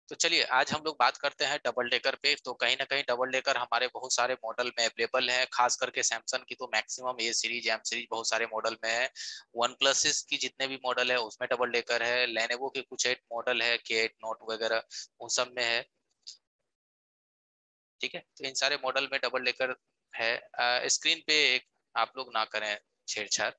तो चलिए आज हम लोग बात करते हैं डबल डेकर पे। तो कहीं ना कहीं डबल डेकर हमारे बहुत सारे मॉडल में अवेलेबल है, खास करके सैमसंग की तो maximum A series M series बहुत सारे मॉडल में है। वन प्लस की जितने भी मॉडल है उसमें डबल डेकर है। लेनोवो के कुछ 8 मॉडल है, के 8 नोट वगैरह, उन सब में है। ठीक है, तो इन सारे मॉडल में डबल डेकर है। स्क्रीन पे एक आप लोग ना करें छेड़छाड़।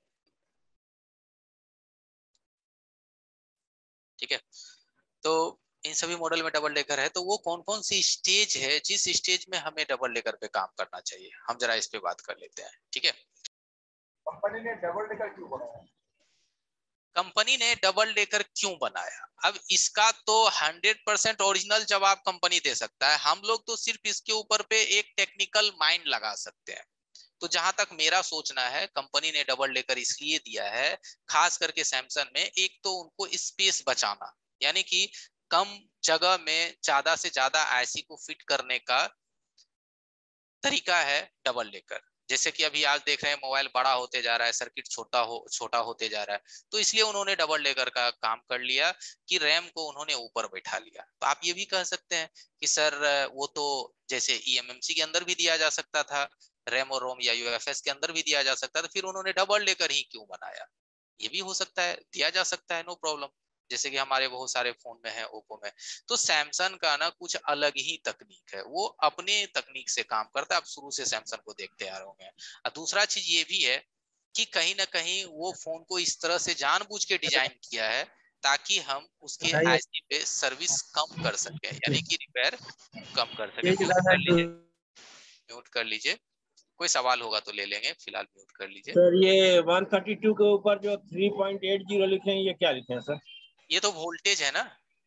ठीक है, तो इन सभी मॉडल में डबल डेकर है। तो वो कौन कौन सी स्टेज है जिस स्टेज में हमें डबल डेकर पे काम करना चाहिए, हम जरा इस पे बात कर लेते हैं। ठीक है, कंपनी ने डबल डेकर क्यों बनाया? कंपनी ने डबल डेकर क्यों बनाया, अब इसका तो 100% ओरिजिनल जवाब कंपनी दे सकता है। हम लोग तो सिर्फ इसके ऊपर पे एक टेक्निकल माइंड लगा सकते हैं। तो जहां तक मेरा सोचना है, कंपनी ने डबल डेकर इसलिए दिया है, खास करके सैमसंग में, एक तो उनको स्पेस बचाना, यानी कि कम जगह में ज्यादा से ज्यादा आईसी को फिट करने का तरीका है डबल डेकर। जैसे कि अभी आज देख रहे हैं मोबाइल बड़ा होते जा रहा है, सर्किट छोटा होते जा रहा है, तो इसलिए उन्होंने डबल डेकर का काम कर लिया कि रैम को उन्होंने ऊपर बैठा लिया। तो आप ये भी कह सकते हैं कि सर वो तो जैसे ईएमएमसी के अंदर भी दिया जा सकता था, रैम और रोम या यूएफएस के अंदर भी दिया जा सकता था, फिर उन्होंने डबल डेकर ही क्यों बनाया। ये भी हो सकता है, दिया जा सकता है, नो प्रॉब्लम। जैसे कि हमारे बहुत सारे फोन में है, ओप्पो में। तो सैमसंग का ना कुछ अलग ही तकनीक है, वो अपने तकनीक से काम करता है। आप शुरू से सैमसंग को देखते आ रहे होंगे। और दूसरा चीज ये भी है कि कहीं ना कहीं वो फोन को इस तरह से जानबूझ के डिजाइन किया है ताकि हम उसके आईसी पे सर्विस कम कर सके, यानी कि रिपेयर कम कर सके। म्यूट कर लीजिए, म्यूट कर लीजिए। कोई सवाल होगा तो ले लेंगे, फिलहाल म्यूट कर लीजिए। सर ये 132 के ऊपर जो 3.80 लिखे हैं, ये क्या लिखे हैं सर? ये तो वोल्टेज है ना,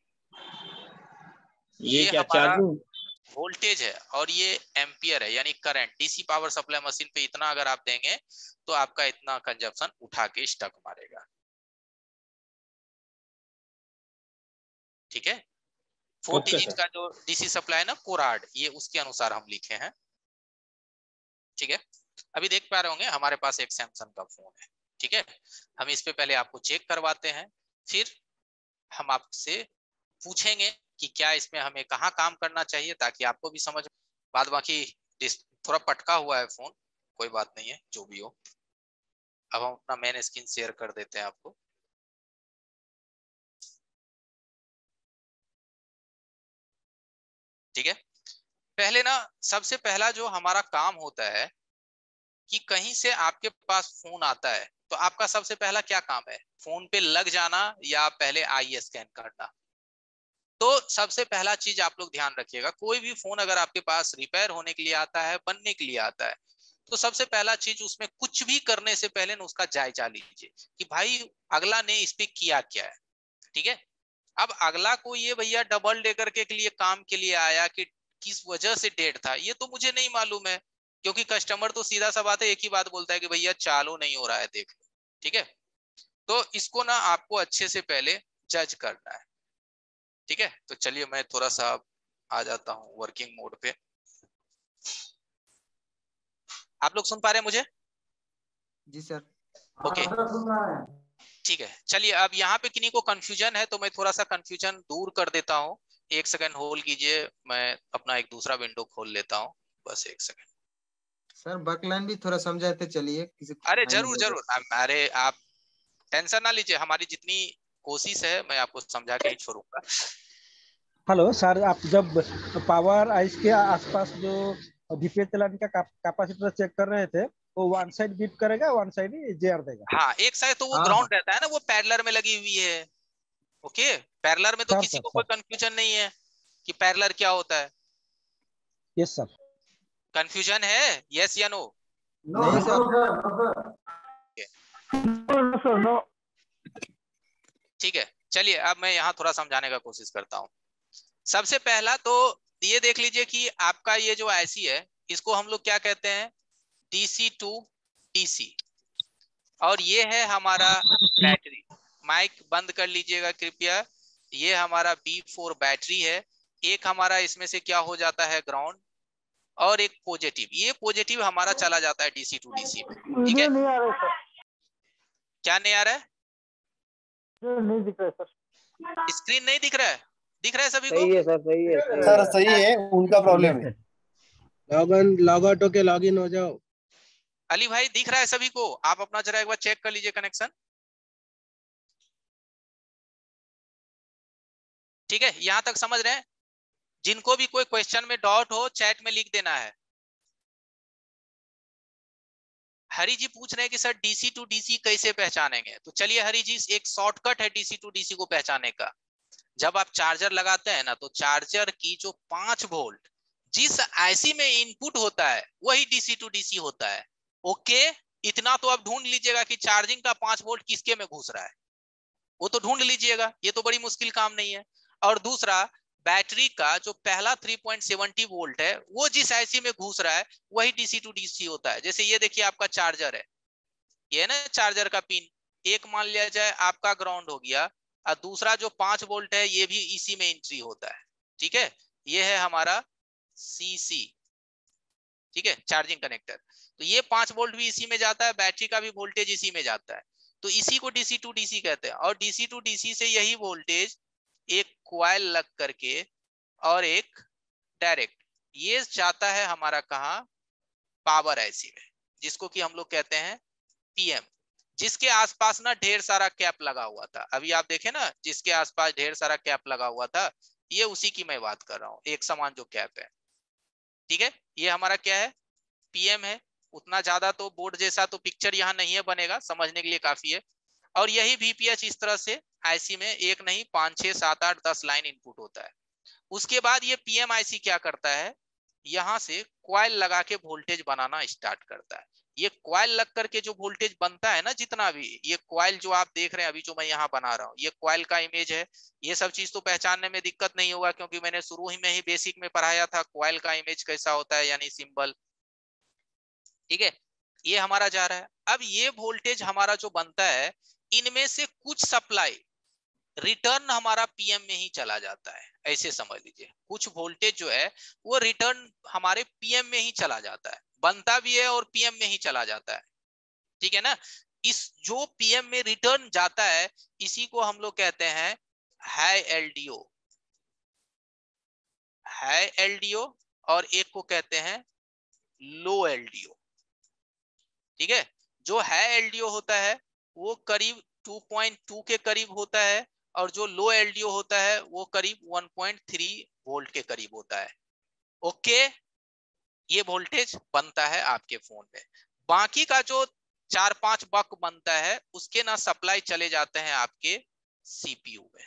ये ये क्या हमारा चार्जिंग? वोल्टेज है और ये एम्पियर है, यानी current. DC power supply machine पे इतना अगर आप देंगे तो आपका इतना कंजप्शन उठा के स्टक मारेगा। ठीक है, 14 ओके इंच सर। का जो डीसी सप्लाई है ना, कोराड, ये उसके अनुसार हम लिखे हैं। ठीक है, अभी देख पा रहे होंगे हमारे पास एक सैमसंग का फोन है। ठीक है, हम इस पे पहले आपको चेक करवाते हैं, फिर हम आपसे पूछेंगे कि क्या इसमें हमें कहाँ काम करना चाहिए, ताकि आपको भी समझ। बाद बाकी थोड़ा पटका हुआ है फोन, कोई बात नहीं है, जो भी हो। अब हम अपना मेन स्क्रीन शेयर कर देते हैं आपको। ठीक है, पहले ना सबसे पहला जो हमारा काम होता है कि कहीं से आपके पास फोन आता है, तो आपका सबसे पहला क्या काम है, फोन पे लग जाना या पहले आई स्कैन करना। तो सबसे पहला चीज आप लोग ध्यान रखिएगा, कोई भी फोन अगर आपके पास रिपेयर होने के लिए आता है, बनने के लिए आता है, तो सबसे पहला चीज उसमें कुछ भी करने से पहले ना उसका जायजा लीजिए कि भाई अगला ने इस पे किया क्या है। ठीक है, अब अगला को ये भैया डबल डेकर के लिए काम के लिए आया कि किस वजह से डेड था, ये तो मुझे नहीं मालूम है। क्योंकि कस्टमर तो सीधा सा बात है, एक ही बात बोलता है कि भैया चालू नहीं हो रहा है, देख लो। ठीक है, तो इसको ना आपको अच्छे से पहले जज करना है। ठीक है, तो चलिए मैं थोड़ा सा आ जाता हूँ वर्किंग मोड पे। आप लोग सुन पा रहे हैं मुझे? जी सर। ओके, ठीक है। चलिए, अब यहाँ पे किन्हीं को कंफ्यूजन है तो मैं थोड़ा सा कंफ्यूजन दूर कर देता हूँ। एक सेकंड होल्ड कीजिए, मैं अपना एक दूसरा विंडो खोल लेता हूँ, बस एक सेकंड। सर बकलाइन भी थोड़ा समझाते चलिए, किसी को अरे नहीं जरूर होगा। जरूर, अरे आप टेंशन ना लीजिए, हमारी जितनी कोशिश है मैं आपको समझा के ही छोड़ूंगा। हेलो सर, आप जब पावर आइस के आसपास जो डीपीए चलाने का कैपेसिटर चेक कर रहे थे, वो वन साइड बीट करेगा, वन साइड ही जेआर देगा। हाँ, एक साइड तो वो हाँ हाँ ग्राउंड रहता है ना, वो पैरेलल में लगी हुई है। ओके, पैरेलल में तो सर किसी सर को कोई सर कंफ्यूजन नहीं है कि पैरेलल क्या होता है। Yes sir. कंफ्यूजन है, यस या नो? नहीं सर। ठीक है, चलिए अब मैं यहाँ थोड़ा समझाने का कोशिश करता हूँ। सबसे पहला तो ये देख लीजिए कि आपका ये जो आईसी है, इसको हम लोग क्या कहते हैं, डीसी टू डीसी। और ये है हमारा बैटरी। माइक बंद कर लीजिएगा कृपया। ये हमारा B4 बैटरी है। एक हमारा इसमें से क्या हो जाता है, ग्राउंड, और एक पॉजिटिव। ये पॉजिटिव हमारा चला जाता है डीसी टू डीसी में। ठीक है, नहीं आ रहा है क्या नहीं आ रहा है? सर, नहीं दिख रहा है सर। स्क्रीन नहीं दिख रहा है? दिख रहा है सभी को? सही है सर, सही है, सही सर है। सही है, उनका प्रॉब्लम है। लॉग आउट होके लॉग इन हो जाओ। अली भाई दिख रहा है सभी को? आप अपना जरा एक बार चेक कर लीजिए कनेक्शन। ठीक है, यहां तक समझ रहे हैं? जिनको भी कोई क्वेश्चन में डाउट हो चैट में लिख देना है। हरी जी पूछ रहे हैं कि सर डीसी टू डीसी कैसे पहचानेंगे? तो चलिए हरी जी, एक शॉर्टकट है डीसी टू डीसी को पहचानने का। जब आप चार्जर लगाते हैं ना, तो चार्जर की जो 5 वोल्ट जिस आईसी में इनपुट होता है वही डीसी टू डीसी होता है। ओके, इतना तो आप ढूंढ लीजिएगा कि चार्जिंग का 5 वोल्ट किसके में घुस रहा है, वो तो ढूंढ लीजिएगा, ये तो बड़ी मुश्किल काम नहीं है। और दूसरा, बैटरी का जो पहला 3.70 वोल्ट है वो जिस आईसी में घुस रहा है वही डीसी टू डीसी होता है। जैसे ये देखिए आपका चार्जर है, ये ना चार्जर का पिन, एक मान लिया जाए आपका ग्राउंड हो गया, और दूसरा जो 5 वोल्ट है ये भी इसी में एंट्री होता है। ठीक है, ये है हमारा सीसी, ठीक है, चार्जिंग कनेक्टर। तो ये 5 वोल्ट भी इसी में जाता है, बैटरी का भी वोल्टेज इसी में जाता है, तो इसी को डीसी टू डीसी कहते हैं। और डीसी टू डीसी से यही वोल्टेज एक कॉइल लग करके और एक डायरेक्ट ये जाता है हमारा कहाँ, पावर आईसी में, जिसको कि हम लोग कहते हैं पीएम, जिसके आसपास ना ढेर सारा कैप लगा हुआ था। अभी आप देखें ना, जिसके आसपास ढेर सारा कैप लगा हुआ था, ये उसी की मैं बात कर रहा हूँ, एक समान जो कैप है। ठीक है, ये हमारा क्या है, पीएम है। उतना ज्यादा तो बोर्ड जैसा तो पिक्चर यहाँ नहीं है बनेगा, समझने के लिए काफी है। और यही वीपीएच इस तरह से आईसी में एक नहीं 5 6 7 8 10 लाइन इनपुट होता है। उसके बाद ये पीएम आईसी क्या करता है, यहां से कॉइल लगा के वोल्टेज बनाना स्टार्ट करता है। ये कॉइल लग करके जो वोल्टेज बनता है ना, जितना भी ये कॉइल जो आप देख रहे हैं अभी जो मैं यहाँ बना रहा हूँ, ये कॉइल का इमेज है। ये सब चीज तो पहचानने में दिक्कत नहीं होगा, क्योंकि मैंने शुरू ही में ही बेसिक में पढ़ाया था कॉइल का इमेज कैसा होता है, यानी सिंबल। ठीक है, ये हमारा जा रहा है। अब ये वोल्टेज हमारा जो बनता है, इनमें से कुछ सप्लाई रिटर्न हमारा पीएम में ही चला जाता है, ऐसे समझ लीजिए। कुछ वोल्टेज जो है वो रिटर्न हमारे पीएम में ही चला जाता है, बनता भी है और पीएम में ही चला जाता है। ठीक है ना, इस जो पीएम में रिटर्न जाता है इसी को हम लोग कहते हैं हाई एलडीओ, हाई एलडीओ, और एक को कहते हैं लो एलडीओ। ठीक है, जो हाई एलडीओ होता है वो करीब 2.2 के करीब होता है, और जो लो एलडीओ होता है वो करीब 1.3 वोल्ट के करीब होता है। ओके, ये वोल्टेज बनता है आपके फोन में। बाकी का जो 4-5 बक बनता है उसके ना सप्लाई चले जाते हैं आपके सीपीयू में।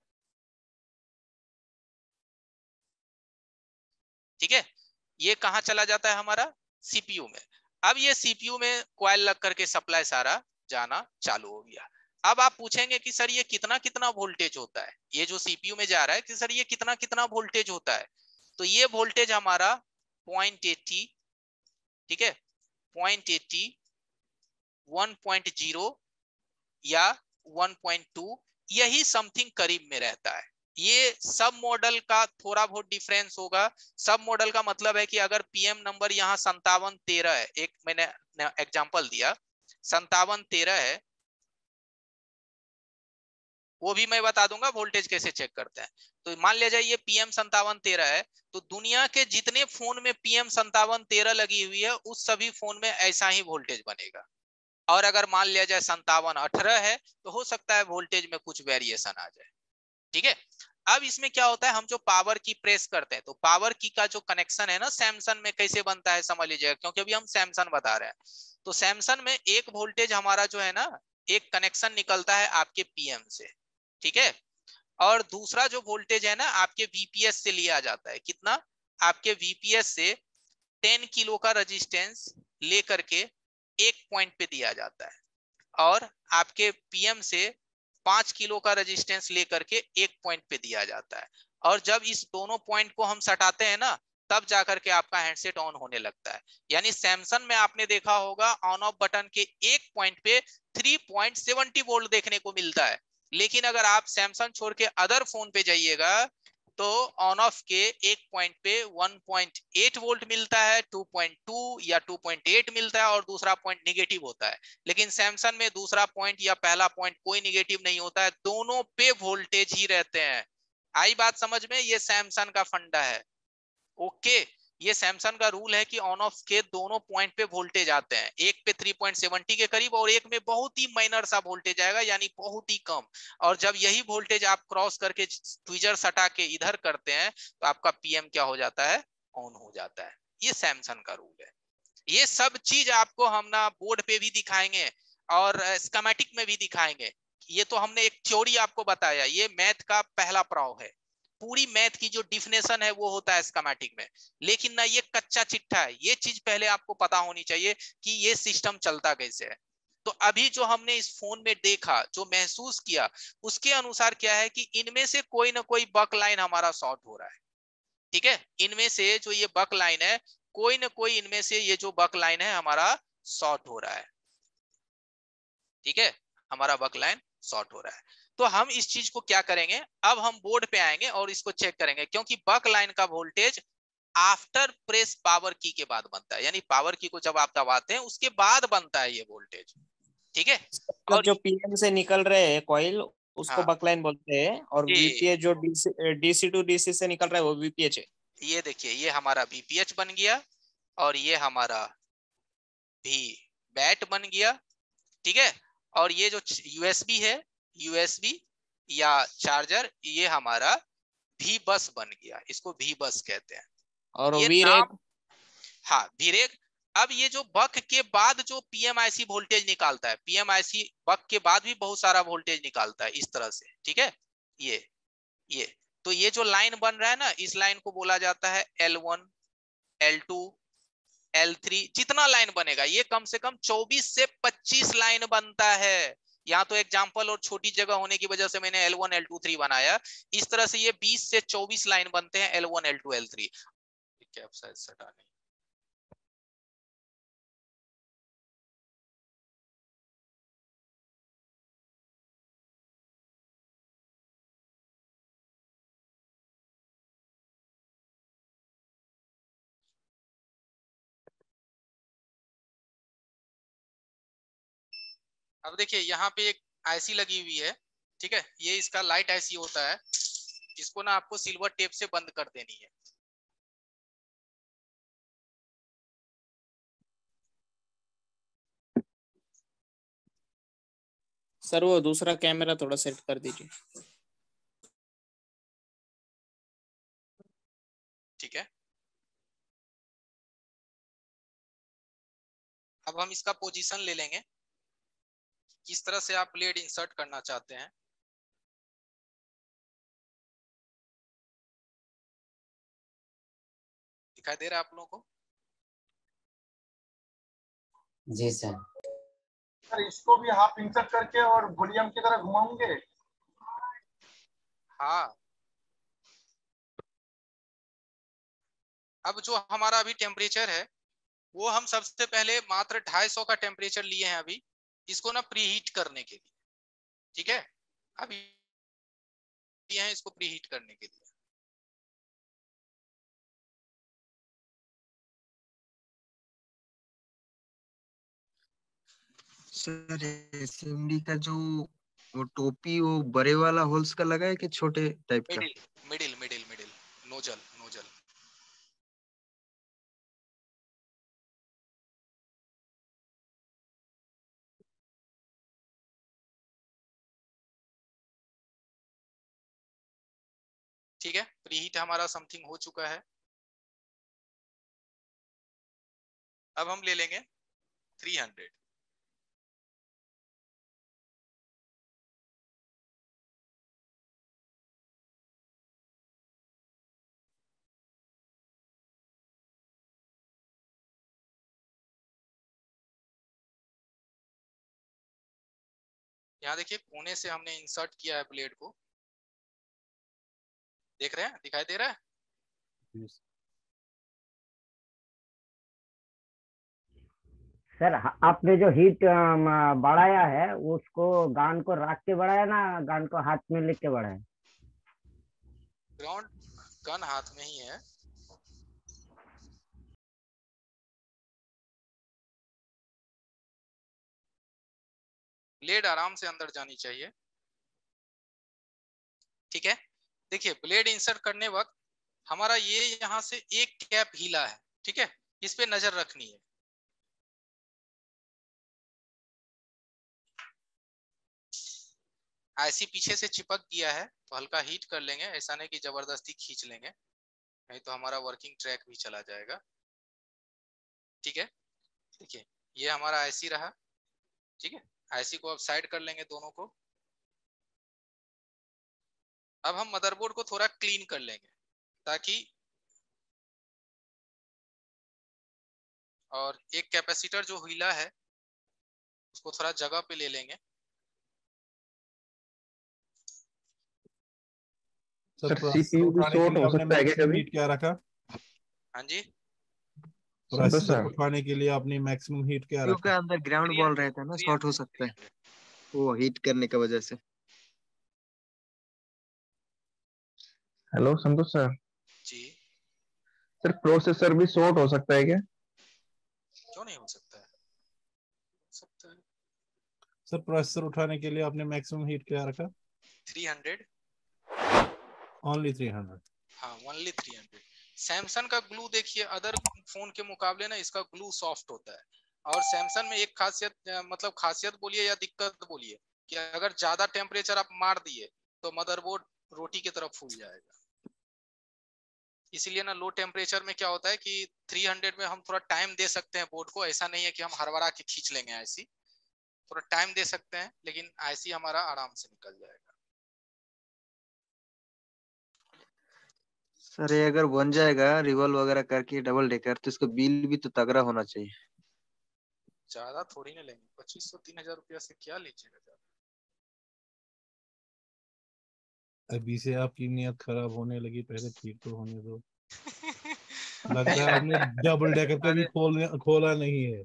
ठीक है, ये कहां चला जाता है हमारा, सीपीयू में। अब ये सीपीयू में कॉइल लग करके सप्लाई सारा जाना चालू हो गया। अब आप पूछेंगे कि सर ये कितना कितना वोल्टेज होता है, ये जो सीपीयू में जा रहा है कि सर ये कितना कितना वोल्टेज होता है। तो ये वोल्टेज हमारा 0.80, ठीक है, 0.80, 1.0 या 1.2, यही समथिंग करीब में रहता है। ये सब मॉडल का थोड़ा बहुत डिफरेंस होगा। सब मॉडल का मतलब है कि अगर पीएम नंबर यहाँ 5713 है, एक मैंने एग्जांपल दिया 5713 है, वो भी मैं बता दूंगा वोल्टेज कैसे चेक करते हैं। तो मान लिया जाए ये पीएम 5713 है, तो दुनिया के जितने फोन में पीएम 5713 लगी हुई है उस सभी फोन में ऐसा ही वोल्टेज बनेगा। और अगर मान लिया जाए 5718 है तो हो सकता है वोल्टेज में कुछ वेरिएशन आ जाए। ठीक है, अब इसमें क्या होता है, हम जो पावर की प्रेस करते हैं तो पावर की का जो कनेक्शन है ना सैमसंग में कैसे बनता है समझ लीजिएगा, क्योंकि अभी हम सैमसंग बता रहे हैं। तो सैमसंग में एक वोल्टेज हमारा जो है ना, एक कनेक्शन निकलता है आपके पीएम से, ठीक है, और दूसरा जो वोल्टेज है ना आपके वीपीएस से लिया जाता है। कितना, आपके वीपीएस से 10 किलो का रेजिस्टेंस लेकर के एक पॉइंट पे दिया जाता है, और आपके पीएम से 5 किलो का रेजिस्टेंस लेकर के एक पॉइंट पे दिया जाता है। और जब इस दोनों पॉइंट को हम सटाते हैं ना, तब जाकर के आपका हैंडसेट ऑन होने लगता है। यानी सैमसंग में आपने देखा होगा ऑन ऑफ बटन के एक पॉइंट पे 3.70 वोल्ट देखने को मिलता है, लेकिन अगर आप सैमसंग छोड़ के अदर फोन पे जाइएगा तो ऑन ऑफ के एक पॉइंट पे 1.8 वोल्ट मिलता है, 2.2 या 2.8 मिलता है, और दूसरा पॉइंट निगेटिव होता है। लेकिन सैमसंग में दूसरा पॉइंट या पहला पॉइंट कोई निगेटिव नहीं होता है, दोनों पे वोल्टेज ही रहते हैं। आई बात समझ में? ये सैमसंग का फंडा है। ओके, ये सैमसंग का रूल है कि ऑन ऑफ के दोनों पॉइंट पे वोल्टेज आते हैं, एक पे 3.70 के करीब और एक में बहुत ही माइनर सा वोल्टेज आएगा, यानी बहुत ही कम। और जब यही वोल्टेज आप क्रॉस करके ट्विजर सटा के इधर करते हैं तो आपका पीएम क्या हो जाता है? ऑन हो जाता है। ये सैमसंग का रूल है। ये सब चीज आपको हम ना बोर्ड पे भी दिखाएंगे और स्कीमेटिक में भी दिखाएंगे। ये तो हमने एक थ्योरी आपको बताया, ये मैथ का पहला पड़ाव है। पूरी मैथ की जो डिफिनेशन है वो होता है स्कीमेटिक में, लेकिन ना ये कच्चा चिट्ठा है। ये चीज पहले आपको पता होनी चाहिए कि ये सिस्टम चलता कैसे है। तो अभी जो हमने इस फोन में देखा, जो महसूस किया, उसके अनुसार क्या है कि इनमें से कोई ना कोई बक लाइन हमारा शॉर्ट हो रहा है। ठीक है, इनमें से जो ये बक लाइन है, कोई ना कोई इनमें से ये जो बक लाइन है हमारा शॉर्ट हो रहा है। ठीक है, हमारा बक लाइन शॉर्ट हो रहा है। तो हम इस चीज को क्या करेंगे, अब हम बोर्ड पे आएंगे और इसको चेक करेंगे, क्योंकि बक लाइन का voltage after press power key के बाद बनता है, यानी पावर की को जब आप दबाते हैं उसके बाद बनता है ये वोल्टेज। ठीक है, मतलब और जो पीएम से निकल रहे हैं कॉइल, उसको हाँ बकलाइन बोलते हैं, और जी, वीपीएच जो डीसी टू डीसी से निकल रहा है वो वीपीएच है। ये देखिए, ये हमारा बीपीएच बन गया और ये हमारा भी बैट बन गया। ठीक है, और ये जो यूएसबी है, यूएसबी या चार्जर, ये हमारा भी बस बन गया, इसको भी बस कहते हैं। और ये वी नाम, रैक। हाँ वीरेक। अब ये जो बक के बाद जो पीएमआईसी वोल्टेज निकालता है, पीएमआईसी बक के बाद भी बहुत सारा वोल्टेज निकालता है इस तरह से। ठीक है, ये तो ये जो लाइन बन रहा है ना, इस लाइन को बोला जाता है L1, L2, L3। जितना लाइन बनेगा ये कम से कम 24 से 25 लाइन बनता है। यहाँ तो एग्जाम्पल और छोटी जगह होने की वजह से मैंने L1, L2, 3 बनाया। इस तरह से ये 20 से 24 लाइन बनते हैं, L1, L2, L3। कैप शायद सटा नहीं। अब देखिए यहाँ पे एक आईसी लगी हुई है। ठीक है, ये इसका लाइट आईसी होता है, इसको ना आपको सिल्वर टेप से बंद कर देनी है। सर वो दूसरा कैमरा थोड़ा सेट कर दीजिए। ठीक है, अब हम इसका पोजीशन ले लेंगे, किस तरह से आप ब्लेड इंसर्ट करना चाहते हैं। दिखाई दे रहा है आप लोगों को? जी सर। सर इसको भी हाफ इंसर्ट करके और वॉल्यूम की तरह घुमाऊंगे। हाँ, अब जो हमारा अभी टेम्परेचर है वो हम सबसे पहले मात्र 250 का टेम्परेचर लिए हैं अभी, इसको ना प्रीहीट करने के लिए। ठीक है, अभी ये है इसको प्रीहीट करने के लिए। सर एसएमडी का जो वो टोपी, वो बड़े वाला होल्स का लगा है कि छोटे टाइप का? Middle middle middle middle, nozzle nozzle. ठीक है, प्रीहीट हमारा समथिंग हो चुका है। अब हम ले लेंगे 300। यहाँ देखिए कोने से हमने इंसर्ट किया है ब्लेड को, देख रहे हैं, दिखाई दे रहा है? सर आपने जो हीट बढ़ाया है उसको गान को रख के बढ़ाया ना गान को हाथ में लेके बढ़ाया? ग्राउंड गन हाथ में ही है। ब्लेड आराम से अंदर जानी चाहिए। ठीक है, देखिए ब्लेड इंसर्ट करने वक्त हमारा ये यहाँ से एक कैप हिला है, ठीक है, इस पे नजर रखनी है। ऐसी पीछे से चिपक गया है तो हल्का हीट कर लेंगे, ऐसा नहीं कि जबरदस्ती खींच लेंगे, नहीं तो हमारा वर्किंग ट्रैक भी चला जाएगा। ठीक है, देखिए ये हमारा ऐसी रहा, ठीक है, ऐसी को अब साइड कर लेंगे दोनों को। अब हम मदरबोर्ड को थोड़ा क्लीन कर लेंगे ताकि, और एक कैपेसिटर जो हिला है उसको थोड़ा जगह पे ले लेंगे। सर सीपीयू भी शॉर्ट हो सकता है क्या कभी? क्या रखा? हाँ जी, प्रोसेसर उठाने के लिए आपने मैक्सिमम हीट क्या क्योंकि रखा? अंदर ग्राउंड बॉल रहता है ना, शॉर्ट हो सकता है वो हीट करने की वजह से। हेलो संतोष सर, जी सर प्रोसेसर भी शॉर्ट हो सकता है क्या? क्यों नहीं हो सकता है, सकता है। सर प्रोसेसर उठाने के लिए आपने मैक्सिमम हीट क्या रखा? 300, ओनली 300? हाँ ओनली 300। सैमसंग का ग्लू देखिए अदर फोन के मुकाबले ना इसका ग्लू सॉफ्ट होता है, और सैमसंग में एक खासियत, मतलब खासियत बोलिए या दिक्कत बोलिए, कि अगर ज्यादा टेम्परेचर आप मार दिए तो मदरबोर्ड रोटी की तरफ फूल जाएगा। इसीलिए ना लो टेम्परेचर में क्या होता है कि 300 में हम थोड़ा टाइम दे सकते हैं बोर्ड को, ऐसा नहीं है कि हम हड़बड़ा के खींच लेंगे, ऐसी थोड़ा टाइम दे सकते हैं, लेकिन ऐसी हमारा आराम से निकल जाएगा। सर ये अगर बन जाएगा रिवॉल्व वगैरह करके डबल डेकर, तो इसका बिल भी तो तगड़ा होना चाहिए। ज्यादा थोड़ी ना लेंगे, 2500-3000 रुपया से क्या लीजिएगा ज्यादा। अभी से आपकी नियत खराब होने लगी, पहले ठीक तो होने दो। लगता है आपने डबल डेकर कभी खोला नहीं है।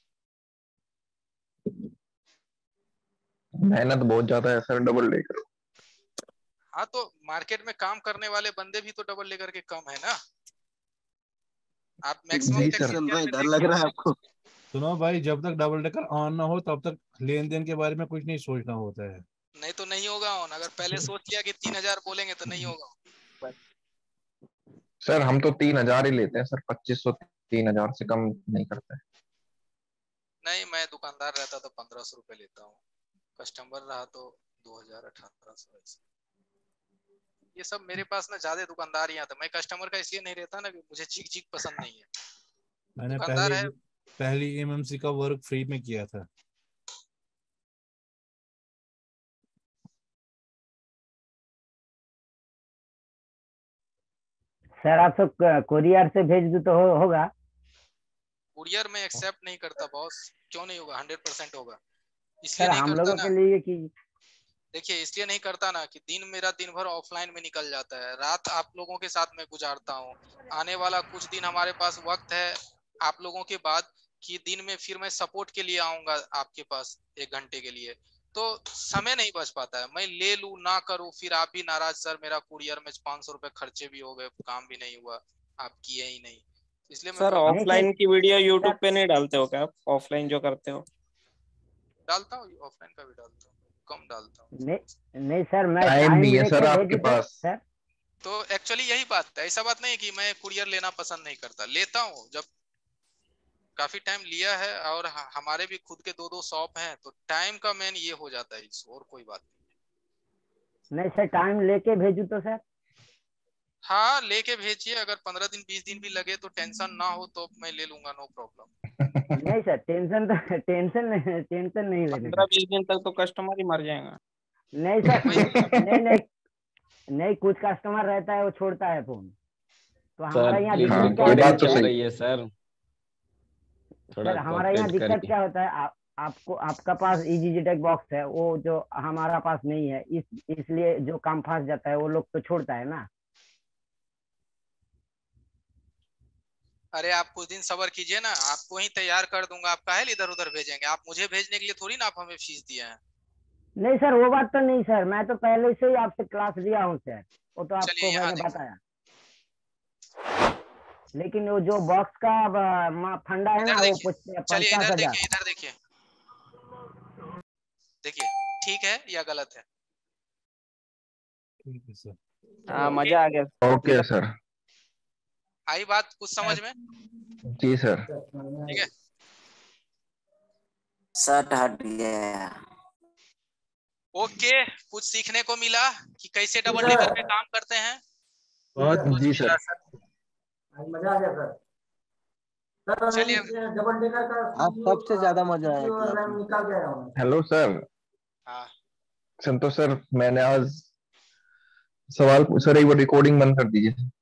मेहनत बहुत ज्यादा है सर डबल डेकर। हाँ तो मार्केट में काम करने वाले बंदे भी तो डबल लेकर के कम है ना। आप मैक्सिमम जी सर। चल रहा है, डर लग रहा है आपको? सुनो भाई, जब तक डबल डेकर ऑन ना हो तब तक लेन देन के बारे में कुछ नहीं सोचना होता है। नहीं तो नहीं होगा ऑन, अगर पहले सोच लिया कि 3000 बोलेंगे तो नहीं होगा। सर हम तो 3000 ही लेते हैं सर, 2500 3000 से कम नहीं करते। नहीं, मैं दुकानदार रहता तो 1500 रुपए लेता हूँ, कस्टमर रहा तो 2000-1800 ऐसे। ये सब मेरे पास ना ज्यादा दुकानदार ही आता, मैं कस्टमर का इसलिए नहीं रहता ना कि मुझे चिक चिक पसंद नहीं है। मैंने दुकानदार है। पहली एमएमसी का वर्क फ्री में किया था। सर आप सब कोरियर से भेज दो तो होगा? कुरियर में एक्सेप्ट नहीं करता बॉस। क्यों नहीं होगा, 100% होगा। इसलिए सर नहीं हम करता लोगों ना, के लिए कि देखिए इसलिए नहीं करता ना कि मेरा दिन भर ऑफलाइन में निकल जाता है, रात आप लोगों के साथ में गुजारता हूँ, आने वाला कुछ दिन हमारे पास वक्त है आप लोगों के बाद, कि दिन में फिर मैं सपोर्ट के लिए आऊंगा आपके पास 1 घंटे के लिए, तो समय नहीं बच पाता है। मैं ले लूं ना करूं, फिर आप भी नाराज, सर मेरा कुरियर में 500 रुपए खर्चे भी हो गए, काम भी नहीं हुआ, आप किए ही नहीं, इसलिए मैं सर बोल रहा हूँ। ऑफलाइन की वीडियो यूट्यूब पे नहीं डालते हो क्या आप? ऑफलाइन जो करते हो? डालता हूँ, ऑफलाइन का भी डालता हूँ, कम डालता हूँ। नहीं सर, मैं टाइम भी है लेके सर आपके भेज दूं पास। सर। तो एक्चुअली यही बात है, ऐसा बात नहीं है कि मैं कुरियर लेना पसंद नहीं करता, लेता हूँ, जब काफी टाइम लिया है, और हमारे भी खुद के 2-2 शॉप हैं, तो टाइम का मेन ये हो जाता है इशू, और कोई बात नहीं। नहीं सर, टाइम लेके भेजू तो सर? हाँ लेके भेजिए, अगर 15 दिन 20 दिन भी लगे तो टेंशन ना हो तो मैं ले लूंगा, नो प्रॉब्लम। नहीं सर, टेंशन नहीं लेने का। 15-20 दिन तक तो कस्टमर ही मर जाएगा। नहीं सर, नहीं कुछ कस्टमर रहता है वो छोड़ता है फोन, तो हमारा यहाँ दिक्कत क्या ये होता बात तो है सही है सर, थोड़ा सर, हमारा यहाँ कॉपरेट दिक्कत करके। क्या होता है, आपको आपका पास EasyJet बॉक्स है, वो जो हमारा पास नहीं है, इसलिए जो काम फंस जाता है वो लोग तो छोड़ता है ना। अरे आप कुछ दिन सब्र कीजिए ना, आपको ही तैयार कर दूंगा, आप काहे इधर उधर भेजेंगे, आप मुझे भेजने के लिए थोड़ी ना आप हमें फीस दिए हैं। नहीं सर, वो बात तो नहीं सर, मैं तो पहले से ही आपसे क्लास लिया हूँ सर, वो तो आपको यहाँ मैंने बताया। लेकिन वो जो बॉक्स का फंडा है ना, वो 50,000। इधर देखिए, देखिए ठीक है या गलत है? ठीक है सर। हाँ मजा आ गया। Okay sir. आई बात कुछ समझ में? जी सर। ठीक है। शर्ट हट गया। ओके, कुछ सीखने को मिला कि कैसे डबल डेकर पे काम करते हैं। बहुत कुछ जी मिला सर। सर। मजा आ गया सर। चलिए डबल डेकर का आप सबसे ज्यादा मजा आया क्लास में। निकाल गया हूँ। Hello sir. हाँ संतोष सर, मैंने आज सवाल सर एक बार रिकॉर्डिंग बंद कर दीजिए।